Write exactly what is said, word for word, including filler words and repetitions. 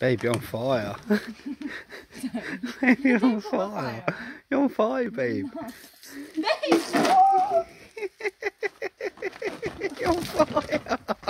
Babe, you're on fire. Babe, you're on fire. You're on fire, babe. Babe! You're on fire.